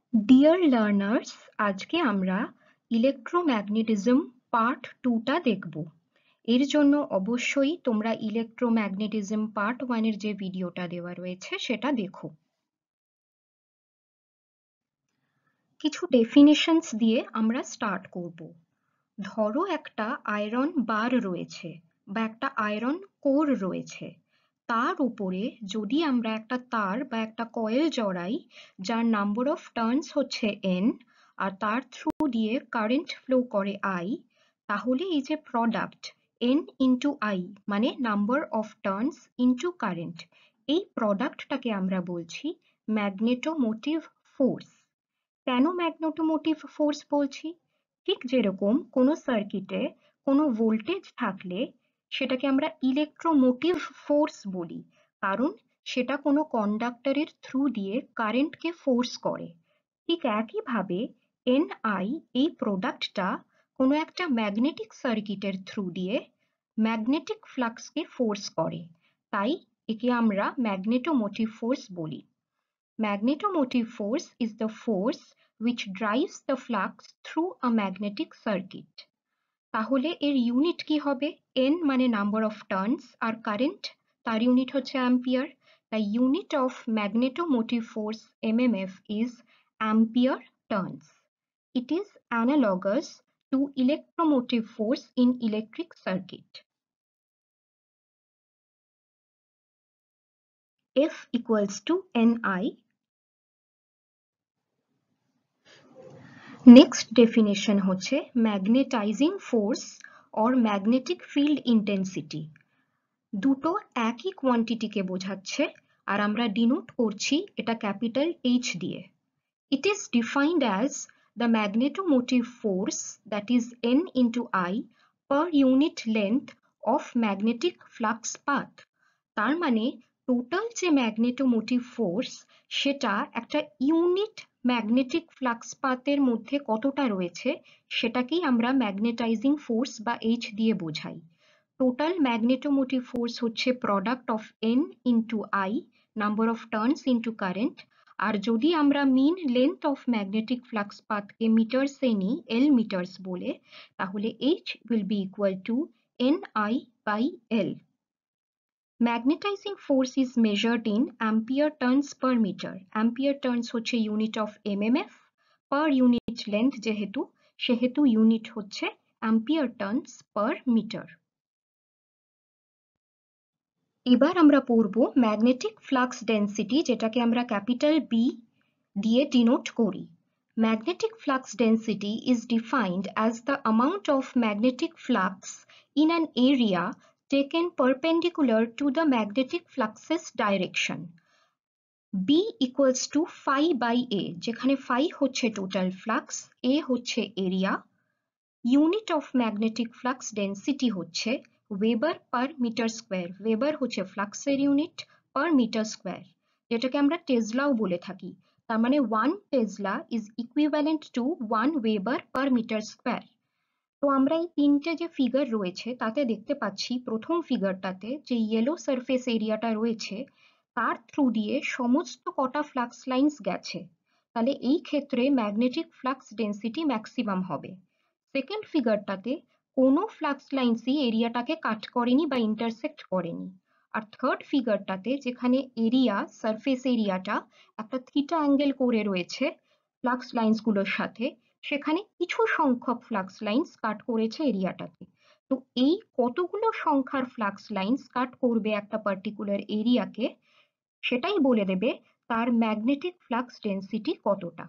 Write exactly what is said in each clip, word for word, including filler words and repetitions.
Dear learners, আজকে আমরা electromagnetism part টুটা দেখব। এর জন্য অবশ্যই তোমরা ইলেকট্রোম্যাগনেটিজম পার্ট ওয়ানের যে ভিডিওটা দেওয়া রয়েছে সেটা দেখো। কিছু ডেফিনেশনস দিয়ে আমরা স্টার্ট করব। ধরো একটা আয়রন বার রয়েছে বা একটা আয়রন কোর রয়েছে, তার উপরে যদি আমরা একটা তার বা একটা কয়েল জড়াই যার নাম্বার অফ টার্নস হচ্ছে এন আর তার থ্রু দিয়ে কারেন্ট ফ্লো করে আই, তাহলে এই যে প্রোডাক্ট এন ইন্টু আই মানে number of turns into current, এই প্রোডাক্টটাকে আমরা বলছি ম্যাগনেটোমোটিভ ফোর্স। কেন ম্যাগনেটোমোটিভ ফোর্স বলছি? ঠিক যেরকম কোনো সার্কিটে কোনো ভোল্টেজ থাকলে সেটাকে আমরা ইলেকট্রোমোটিভ ফোর্স বলি, কারণ সেটা কোনো কন্ডাক্টরের থ্রু দিয়ে কারেন্টকে ফোর্স করে। ঠিক একইভাবে এন আই এই প্রোডাক্টটা কোনো একটা ম্যাগনেটিক সার্কিটের থ্রু দিয়ে ম্যাগনেটিক ফ্লাক্সকে ফোর্স করে, তাই একে আমরা ম্যাগনেটোমোটিভ ফোর্স বলি। Magnetomotive force is the force which drives the flux through a magnetic circuit. তাহলে এর ইউনিট কি হবে? N মানে নাম্বার অফ টার্নস আর কারেন্ট তার ইউনিট হচ্ছে ampere. The unit of magnetomotive force M M F is ampere turns. It is analogous to electromotive force in electric circuit. F equals to N I. Next definition হচ্ছে magnetizing force or magnetic field intensity. দুটো একই কোয়ান্টিটিকে বোঝাচ্ছে আর আমরা denote করছি এটা capital H দিয়ে। It is defined as the magnetomotive force that is N into I per unit length of magnetic flux path. তার মানে টোটাল যে ম্যাগনেটোমোটিভ ফোর্স সেটা একটা ইউনিট ম্যাগনেটিক ফ্লাক্স পাথের মধ্যে কতটা রয়েছে সেটাকেই আমরা ম্যাগনেটাইজিং ফোর্স বা এইচ দিয়ে বোঝাই। টোটাল ম্যাগনেটোমোটিভ ফোর্স হচ্ছে product of N into I, number of turns into current. আর যদি আমরা mean length of magnetic flux পাথকে মিটারসে নিই, এল মিটার্স বলে, তাহলে H will be equal to N I by L. Magnetizing force is measured in ampere turns per meter. Ampere turns হচ্ছে unit of M M F, per unit length যেহেতু সেহেতু unit হচ্ছে ampere turns per meter. এবার আমরা পড়ব magnetic flux density, যেটাকে আমরা capital B দিয়ে ডিনোট করি। Magnetic flux density is defined as the amount of magnetic flux in an area taken perpendicular to the magnetic flux's direction. B equals to phi by A, যেখানে phi হচ্ছে total flux, A হচ্ছে area, unit of magnetic flux density হচ্ছে Weber per meter square. Weber হচ্ছে ফ্লাক্সের unit per meter square, যেটাকে আমরা টেসলাও বলে থাকি। তার মানে one tesla is equivalent to one Weber per meter square. তো আমরা এই তিনটে যে ফিগার রয়েছে তাতে দেখতে পাচ্ছি প্রথম ফিগারটাতে যে ইয়েলো সারফেস এরিয়াটা রয়েছে তার থ্রু দিয়ে সমস্ত কটা ফ্লাক্স লাইন্স গেছে, তাহলে এই ক্ষেত্রে ম্যাগনেটিক ফ্লাক্স ডেন্সিটি ম্যাক্সিমাম হবে। সেকেন্ড ফিগারটাতে কোনো ফ্লাক্স লাইন্সই এরিয়াটাকে কাট করেনি বা ইন্টারসেক্ট করেনি। আর থার্ড ফিগারটাতে যেখানে এরিয়া সারফেস এরিয়াটা একটা থিটা অ্যাঙ্গেল করে রয়েছে ফ্লাক্স লাইন্সগুলোর সাথে, সেখানে কিছু সংখ্যক ফ্লাক্স লাইন্স কাট করেছে এরিয়াটাকে। তো এই কতগুলো সংখ্যার ফ্লাক্স লাইন্স কাট করবে একটা পার্টিকুলার এরিয়াকে সেটাই বলে দেবে তার ম্যাগনেটিক ফ্লাক্স ডেন্সিটি কতটা।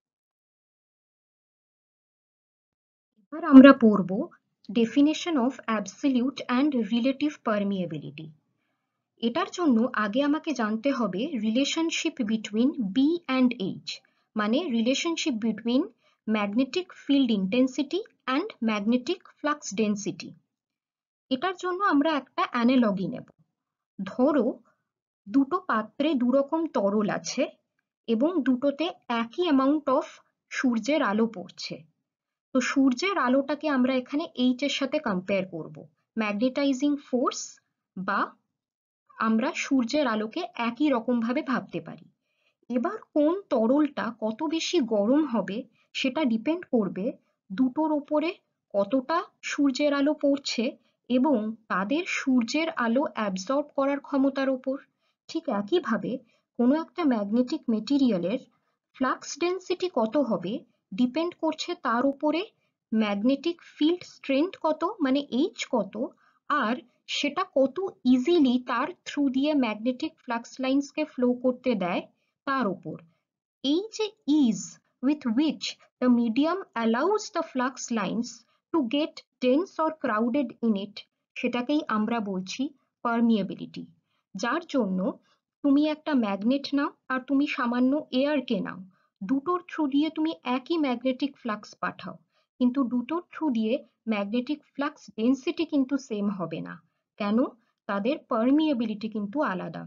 এবার আমরা পড়ব definition of absolute and relative permeability. এটার জন্য আগে আমাকে জানতে হবে relationship between B and H, মানে relationship between magnetic field intensity and magnetic flux density. এটার জন্য আমরা একটা অ্যানালজি নেব। ধরো দুটো পাত্রে দুরকম তরল আছে এবং দুটোতে একই অ্যামাউন্ট অফ সূর্যের আলো পড়ছে। তো সূর্যের আলোটাকে আমরা এখানে এইচ এর সাথে কম্পেয়ার করব। ম্যাগনেটাইজিং ফোর্স বা আমরা সূর্যের আলোকে একই রকম ভাবে ভাবতে পারি। এবার কোন তরলটা কত বেশি গরম হবে সেটা ডিপেন্ড করবে দুটোর ওপরে কতটা সূর্যের আলো পড়ছে এবং তাদের সূর্যের আলো অ্যাবজর্ব করার ক্ষমতার ওপর। ঠিক একইভাবে কোনো একটা ম্যাগনেটিক মেটেরিয়ালের ফ্লাক্স ডেন্সিটি কত হবে ডিপেন্ড করছে তার উপরে ম্যাগনেটিক ফিল্ড স্ট্রেংথ কত, মানে এইচ কত, আর সেটা কত ইজিলি তার থ্রু দিয়ে ম্যাগনেটিক ফ্লাক্স লাইন্সকে ফ্লো করতে দেয় তার উপর। এই যে ease with which the medium allows the flux lines to get dense or crowded in it সেটাকেই আমরা বলছি পারমিয়াবিলিটি। যার জন্য তুমি একটা ম্যাগনেট নাও আর তুমি সামান্য এয়ারকে নাও, দুটোর থ্রু দিয়ে তুমি একই ম্যাগনেটিক ফ্লাক্স পাঠাও, কিন্তু দুটোর থ্রু দিয়ে ম্যাগনেটিক ফ্লাক্স ডেন্সিটি কিন্তু সেম হবে না। কেন? তাদের পারমিয়াবিলিটি কিন্তু আলাদা।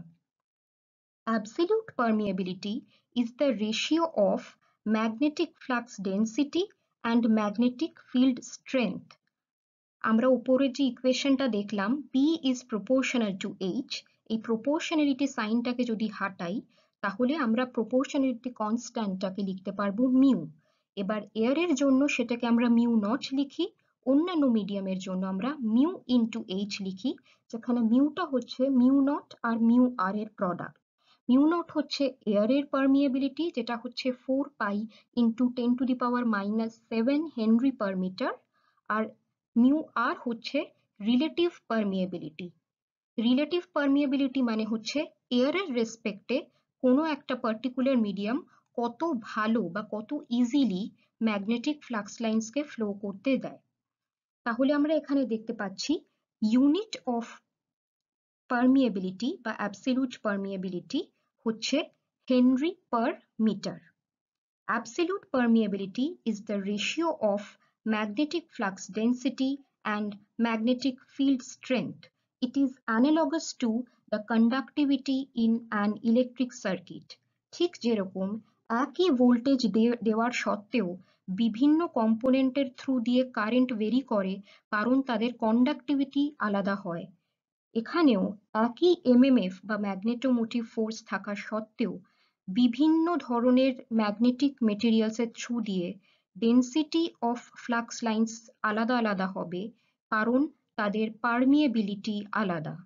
Absolute permeability is the ratio of magnetic flux density and magnetic field strength. আমরা উপরে যে ইকুয়েশনটা দেখলাম P is proportional to H, এই প্রপোর্শনালিটি সাইনটাকে যদি হাঁটাই তাহলে আমরা প্রপোর্শনালিটি কনস্ট্যান্টটাকে লিখতে পারবো মিউ। এবার এয়ারের জন্য সেটাকে আমরা মিউ নট লিখি, অন্যান্য মিডিয়ামের জন্য আমরা মিউ ইন্টু এইচ লিখি, যেখানে মিউটা হচ্ছে মিউ নট আর মিউ আর এর প্রোডাক্ট। মিউ নট হচ্ছে এয়ারের পারমিয়াবিলিটি, যেটা হচ্ছে four pi into ten to the power minus seven henry per metre, আর মিউ আর হচ্ছে রিলেটিভ পারমিয়াবিলিটি। রিলেটিভ পারমিয়াবিলিটি মানে হচ্ছে এয়ারের রেসপেক্টে কোনো একটা পার্টিকুলার মিডিয়াম কত ভালো বা কত ইজিলি ম্যাগনেটিক ফ্লাক্স লাইন্সকে ফ্লো করতে দেয়। তাহলে আমরা এখানে দেখতে পাচ্ছি ইউনিট অফ পারমিয়াবিলিটি বা অ্যাবসলিউট পারমিয়াবিলিটি হচ্ছে henry per metre. Absolute permeability is the ratio of magnetic flux density and magnetic field strength. It is analogous to the conductivity in an electric circuit. ঠিক যেরকম একই voltage দেওয়ার সত্ত্বেও বিভিন্ন কম্পোনেন্টের through দিয়ে কারেন্ট ভেরি করে কারণ তাদের কন্ডাক্টিভিটি আলাদা হয়, এখানেও একই এমএমএফ বা ম্যাগনেটোমোটিভ ফোর্স থাকা সত্ত্বেও বিভিন্ন ধরনের ম্যাগনেটিক মেটেরিয়ালসের থ্রু দিয়ে ডেন্সিটি অফ ফ্লাক্স লাইন্স আলাদা আলাদা হবে কারণ তাদের পারমিয়েবিলিটি আলাদা।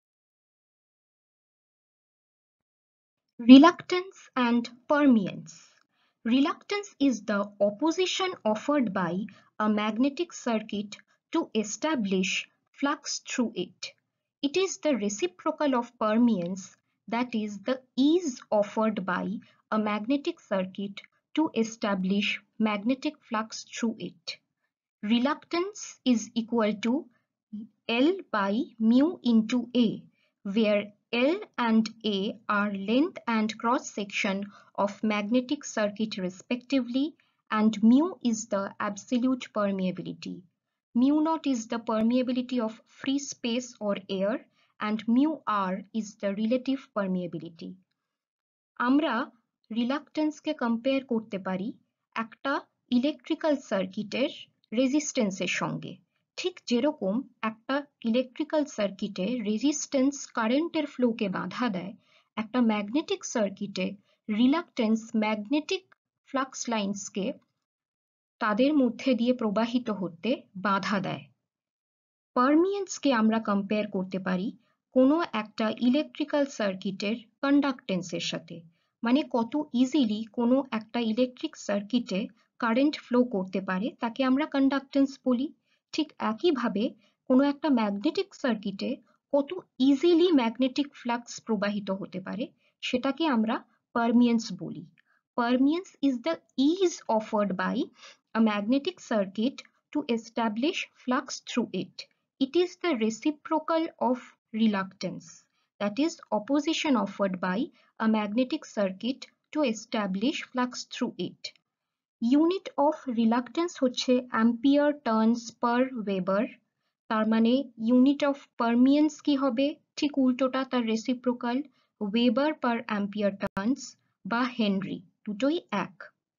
Reluctance and permeance. Reluctance is the opposition offered by a magnetic circuit to establish flux through it. It is the reciprocal of permeance, that is the ease offered by a magnetic circuit to establish magnetic flux through it. Reluctance is equal to L by mu into A, where L and A are length and cross section of magnetic circuit respectively, and mu is the absolute permeability. Mu naught is the permeability of free space or air, and mu r is the relative permeability. আমরা রিলাক্টেন্সকে compare করতে পারি একটা electrical সার্কিটের রেজিস্ট্যান্সের সঙ্গে। ঠিক যেরকম একটা ইলেকট্রিক্যাল সার্কিটে রেজিস্ট্যান্স কারেন্টের ফ্লোকে বাধা দেয়, একটা ম্যাগনেটিক সার্কিটে রিলাক্টেন্স ম্যাগনেটিক ফ্লাক্স লাইন্সকে তাদের মধ্যে দিয়ে প্রবাহিত হতে বাধা দেয়। পারমিয়েন্সকে আমরা কম্পেয়ার করতে পারি কোনো একটা ইলেকট্রিক্যাল সার্কিটের কন্ডাক্টেন্সের সাথে, মানে কত ইজিলি কোনো একটা ইলেকট্রিক সার্কিটে কারেন্ট ফ্লো করতে পারে তাকে আমরা কন্ডাক্টেন্স বলি। ঠিক একইভাবে কোনো একটা ম্যাগনেটিক সার্কিটে কত ইজিলি ম্যাগনেটিক ফ্লাক্স প্রবাহিত হতে পারে সেটাকে আমরা পারমিয়েন্স বলি। Permeance is the ease offered by a magnetic circuit to establish flux through it. It is the reciprocal of reluctance, that is opposition offered by a magnetic circuit to establish flux through it. Unit of reluctance হচ্ছে ampere turns per Weber, তার মানে unit of permeance কি হবে, ঠিক উল্টোটা তার reciprocal, Weber per ampere turns বা henry, দুটোই এক।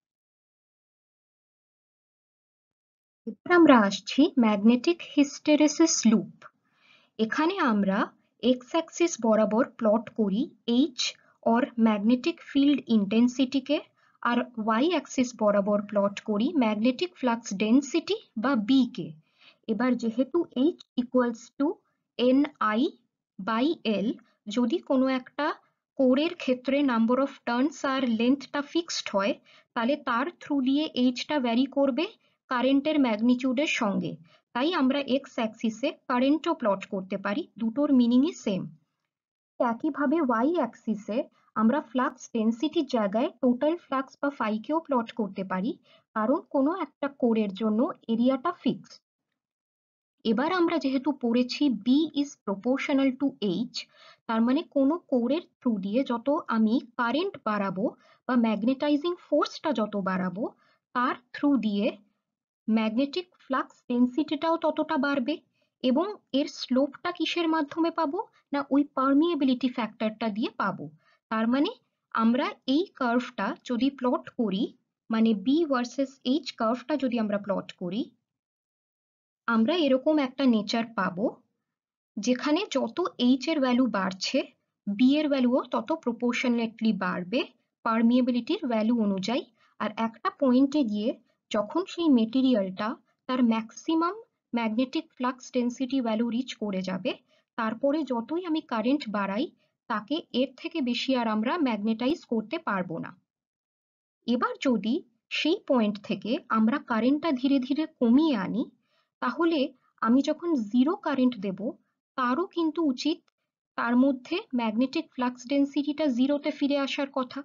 এবার আমরা আসছি ম্যাগনেটিক হিস্টেরেসিস লুপ। এখানে আমরা এক্স অ্যাক্সিস বরাবর প্লট করি H or magnetic field intensity কে আর y axis বরাবর প্লট করি ম্যাগনেটিক ফ্লাক্স ডেন্সিটি বা B কে। এবার যেহেতু H equals to Ni by L, যদি কোনো একটা কোরের ক্ষেত্রে নাম্বার অফ টার্নস আর লেন্থটা ফিক্সড হয়, তাহলে তার থ্রু দিয়ে এইচটা ভ্যারি করবে কারেন্টের ম্যাগনিটিউডের সঙ্গে। তাই আমরা এক্স অ্যাক্সিসে কারেন্টও প্লট করতে পারি, দুটোর মিনিংই সেম। একইভাবে ওয়াই অ্যাক্সিসে আমরা ফ্লাক্স ডেন্সিটির জায়গায় টোটাল ফ্লাক্স বা ফাইকেও প্লট করতে পারি, কারণ কোনো একটা কোরের জন্য এরিয়াটা ফিক্স। এবার আমরা যেহেতু পড়েছি B is proportional to H, তার মানে কোনো কোরের থ্রু দিয়ে যত আমি কারেন্ট বাড়াবো বা ম্যাগনেটাইজিং ফোর্সটা যত বাড়াবো, তার থ্রু দিয়ে ম্যাগনেটিক ফ্লাক্স ডেন্সিটিটাও ততটা বাড়বে। এবং এর স্লোপটা কিসের মাধ্যমে পাবো? না ওই পারমিয়েবিলিটি ফ্যাক্টরটা দিয়ে পাবো। তার মানে আমরা এই কার্ভটা যদি প্লট করি, মানে বি ভার্সেস এইচ কার্ভটা যদি আমরা প্লট করি, আমরা এরকম একটা নেচার পাবো যেখানে যত এইচ এর ভ্যালু বাড়ছে, বি এর ভ্যালুও তত প্রপোর্শনেটলি বাড়বে পারমিয়েবিলিটির ভ্যালু অনুযায়ী। আর একটা পয়েন্টে গিয়ে যখন সেই মেটেরিয়ালটা তার maximum magnetic flux density value reach করে যাবে, তারপরে যতই আমি কারেন্ট বাড়াই, তাকে এর থেকে বেশি আর আমরা ম্যাগনেটাইজ করতে পারবো না। এবার যদি সেই পয়েন্ট থেকে আমরা কারেন্টটা ধীরে ধীরে কমিয়ে আনি, তাহলে আমি যখন জিরো কারেন্ট দেব, তারও কিন্তু উচিত তার মধ্যে ম্যাগনেটিক ফ্লাক্স ডেন্সিটিটা জিরোতে ফিরে আসার কথা।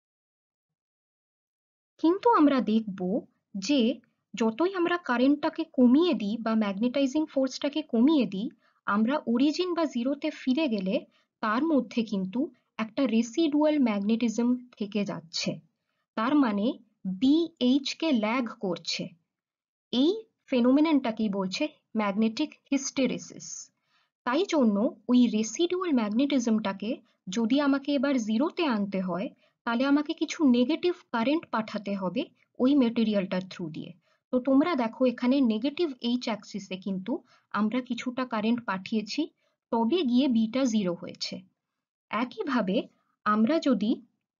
কিন্তু আমরা দেখব যে যতই আমরা কারেন্টটাকে কমিয়ে দিই বা ম্যাগনেটাইজিং ফোর্সটাকে কমিয়ে দিই, আমরা অরিজিন বা জিরোতে ফিরে গেলে তার মধ্যে কিন্তু একটা রেসিডুয়াল ম্যাগনেটিজম থেকে যাচ্ছে। তার মানে বিএইচ কে ল্যাগ করছে। এই ফেনোমেননটাকেই বলছে ম্যাগনেটিক হিস্টেরেসিস। তাই জন্য ওই রেসিডুয়াল ম্যাগনেটিজমটাকে যদি আমাকে এবার জিরোতে আনতে হয়, তাহলে আমাকে কিছু নেগেটিভ কারেন্ট পাঠাতে হবে ওই মেটেরিয়ালটার থ্রু দিয়ে। তো তোমরা দেখো এখানে নেগেটিভ এইচ অ্যাক্সিসে কিন্তু আমরা কিছুটা কারেন্ট পাঠিয়েছি, তবে গিয়ে বিটা জিরো হয়েছে। একইভাবে আমরা যদি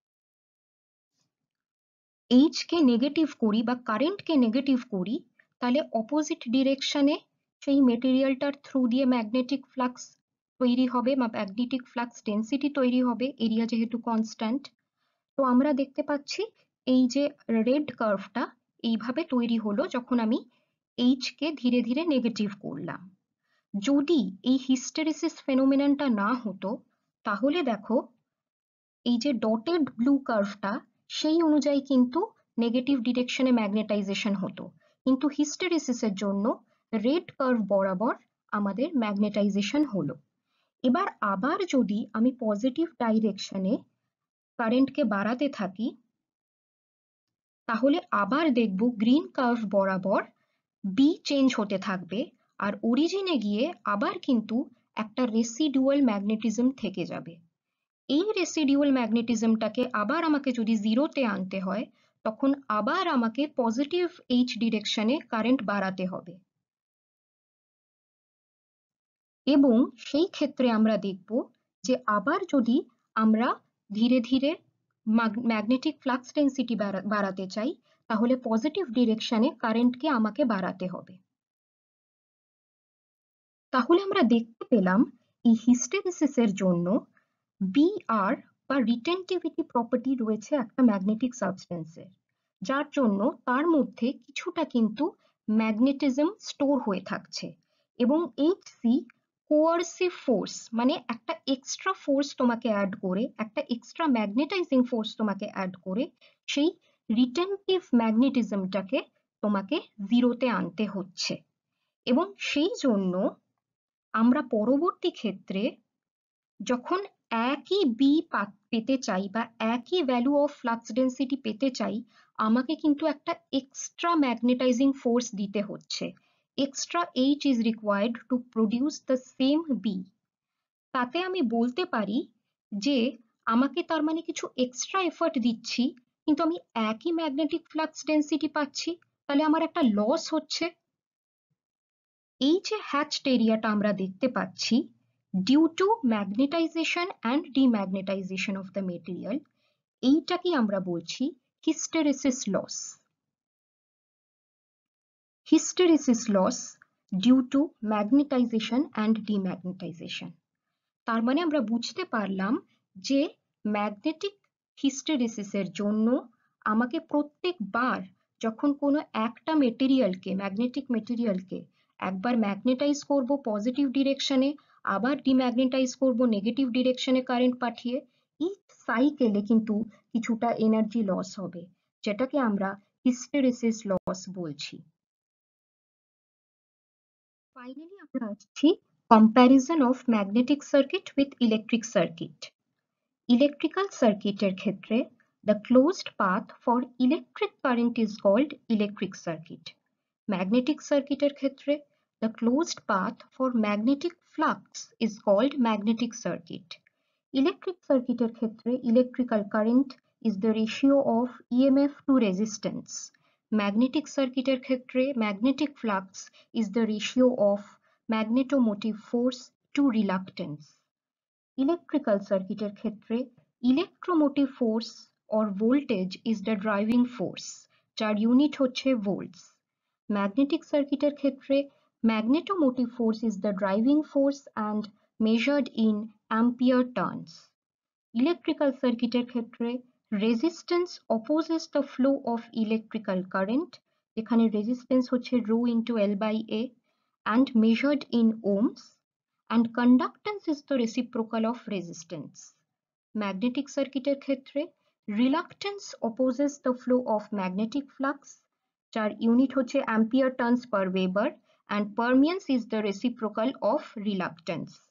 এইচ কে নেগেটিভ করি বা কারেন্টকে নেগেটিভ করি, তাহলে অপোজিট ডিরেকশনে সেই মেটেরিয়ালটার থ্রু দিয়ে ম্যাগনেটিক ফ্লাক্স তৈরি হবে বা ম্যাগনেটিক ফ্লাক্স ডেন্সিটি তৈরি হবে, এরিয়া যেহেতু কনস্ট্যান্ট। তো আমরা দেখতে পাচ্ছি এই যে রেড কার্ভটা এইভাবে তৈরি হলো যখন আমি এইচ কে ধীরে ধীরে নেগেটিভ করলাম। যদি এই হিস্টেরিসিস ফেনোমেননটা না হতো, তাহলে দেখো এই যে ডটেড ব্লু কার্ভটা, সেই অনুযায়ী কিন্তু নেগেটিভ ডিরেকশনে ম্যাগনেটাইজেশন হতো, কিন্তু হিস্টেরিসিসের জন্য রেড কার্ভ বরাবর আমাদের ম্যাগনেটাইজেশন হলো। এবার আবার যদি আমি পজিটিভ ডাইরেকশনে কারেন্টকে বাড়াতে থাকি, তাহলে আবার দেখব গ্রিন কার্ভ বরাবর বি চেঞ্জ হতে থাকবে, আর অরিজিনে গিয়ে আবার কিন্তু একটা রেসিডুয়াল ম্যাগনেটিজম থেকে যাবে। এই রেসিডিউয়াল ম্যাগনেটিজমটাকে আবার আমাকে যদি জিরোতে আনতে হয়, তখন আবার আমাকে পজিটিভ এইচ ডিরেকশনে কারেন্ট বাড়াতে হবে। এবং সেই ক্ষেত্রে আমরা দেখব যে আবার যদি আমরা ধীরে ধীরে ম্যাগনেটিক ফ্লাক্স ডেন্সিটি বাড়াতে চাই, তাহলে পজিটিভ ডিরেকশনে কারেন্টকে আমাকে বাড়াতে হবে। তাহলে আমরা দেখতে পেলাম এই হিস্টেরিসিসের জন্য বিআর বা রিটেনটিভিটি প্রপার্টি রয়েছে একটা ম্যাগনেটিক সাবস্টেন্সের, যার জন্য তার মধ্যে কিছুটা কিন্তু ম্যাগনেটিজম স্টোর হয়ে থাকছে। এবং এইচসি কোয়ারসিভ ফোর্স, মানে একটা এক্সট্রা ফোর্স তোমাকে অ্যাড করে, একটা এক্সট্রা ম্যাগনেটাইজিং ফোর্স তোমাকে অ্যাড করে সেই রিটেনটিভ ম্যাগনেটিজমটাকে তোমাকে জিরোতে আনতে হচ্ছে। এবং সেই জন্য আমরা পরবর্তী ক্ষেত্রে যখন একই বি পেতে চাই বা একই ভ্যালু অফ ফ্লাক্স ডেন্সিটি পেতে চাই, আমাকে কিন্তু একটা এক্সট্রা ম্যাগনেটাইজিং ফোর্স দিতে হচ্ছে। Extra H is required to produce the same B. তাতে আমি বলতে পারি যে আমাকে তার মানে কিছু এক্সট্রা এফর্ট দিচ্ছি, কিন্তু আমি একই ম্যাগনেটিক ফ্লাক্স ডেন্সিটি পাচ্ছি, তাহলে আমার একটা লস হচ্ছে। এই যে হ্যাচড এরিয়াটা আমরা দেখতে পাচ্ছি, due to magnetization and demagnetization of the material, এইটাকেই আমরা বলছি hysteresis loss. Hysteresis loss due to magnetization and demagnetization. তার মানে আমরা বুঝতে পারলাম যে ম্যাগনেটিক হিস্টেরেসিসের জন্য আমাকে প্রত্যেকবার যখন কোনো একটা মেটেরিয়ালকে ম্যাগনেটিক মেটেরিয়ালকে একবার ম্যাগনেটাইজ করব পজিটিভ ডিরেকশনে, আবার ডিম্যাগনেটাইজ করব নেগেটিভ ডিরেকশনে কারেন্ট পাঠিয়ে, এই সাইকেলে কিন্তু কিছুটা এনার্জি লস হবে, যেটাকে আমরা হিস্টেরেসিস লস বলছি। ফাইনালি আমরা আসছি comparison of magnetic circuit with electric circuit. Electrical সার্কিটের ক্ষেত্রে the closed path for electric current is called electric circuit. Magnetic সার্কিটের ক্ষেত্রে the closed path for magnetic flux is called magnetic circuit. Electric সার্কিটের ক্ষেত্রে electrical current is the ratio of E M F to resistance. Magnetic সার্কিটের ক্ষেত্রে magnetic flux is the ratio of magnetomotive force to reluctance. Electrical সার্কিটের ক্ষেত্রে electromotive force or voltage is the driving force, যার unit হচ্ছে volts. Magnetic সার্কিটের ক্ষেত্রে magnetomotive force is the driving force and measured in ampere turns. Electrical সার্কিটের ক্ষেত্রে resistance opposes the flow of electrical current, যেখানে resistance হচ্ছে rho into L by A and measured in ohms, and conductance is the reciprocal of resistance. Magnetic সার্কিটের ক্ষেত্রে reluctance opposes the flow of magnetic flux, যার unit হচ্ছে ampere turns per Weber, and permeance is the reciprocal of reluctance.